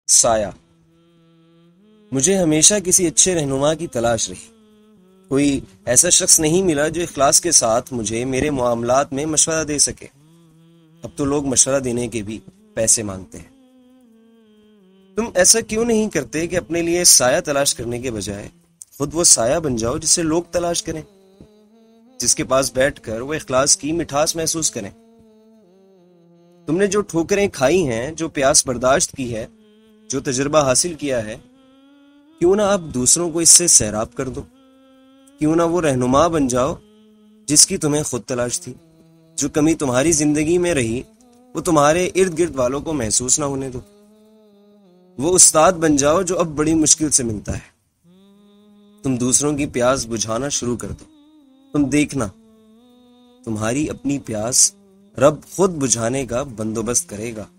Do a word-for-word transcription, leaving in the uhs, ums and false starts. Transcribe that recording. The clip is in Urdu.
سایہ۔ مجھے ہمیشہ کسی اچھے رہنما کی تلاش رہی۔ کوئی ایسا شخص نہیں ملا جو اخلاص کے ساتھ مجھے میرے معاملات میں مشورہ دے سکے۔ اب تو لوگ مشورہ دینے کے بھی پیسے مانگتے ہیں۔ تم ایسا کیوں نہیں کرتے کہ اپنے لیے سایہ تلاش کرنے کے بجائے خود وہ سایہ بن جاؤ جسے لوگ تلاش کریں، جس کے پاس بیٹھ کر وہ اخلاص کی مٹھاس محسوس کریں۔ تم نے جو ٹھوکریں کھائی ہیں، جو پیاس برداشت کی ہے، جو تجربہ حاصل کیا ہے، کیوں نہ اب دوسروں کو اس سے سیراب کر دو؟ کیوں نہ وہ رہنما بن جاؤ جس کی تمہیں خود تلاش تھی؟ جو کمی تمہاری زندگی میں رہی وہ تمہارے ارد گرد والوں کو محسوس نہ ہونے دو۔ وہ استاد بن جاؤ جو اب بڑی مشکل سے ملتا ہے۔ تم دوسروں کی پیاس بجھانا شروع کر دو۔ تم دیکھنا، تمہاری اپنی پیاس رب خود بجھانے کا بندوبست کرے گا۔